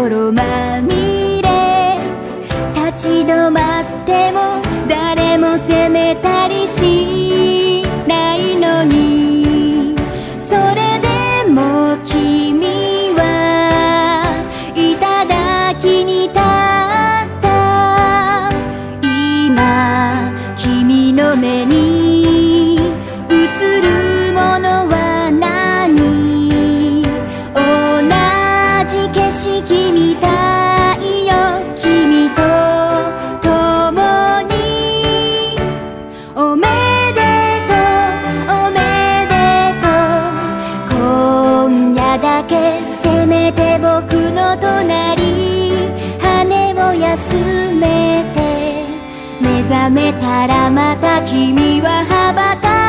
泥まみれ、立ち止まっても誰も責めたりしないのに、それでも君は頂に立った。今君の目に映るものは何？同じ景色みたいよ、君と共に。おめでとうおめでとう、今夜だけせめて僕の隣、羽を休めて目覚めたらまた君は羽ばたく。